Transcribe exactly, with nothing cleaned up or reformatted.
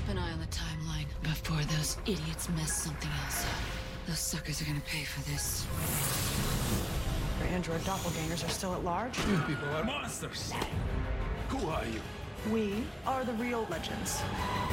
Keep an eye on the timeline before those idiots mess something else up. Those suckers are gonna pay for this. Our android doppelgangers are still at large. You people are monsters. Who are you? We are the real legends.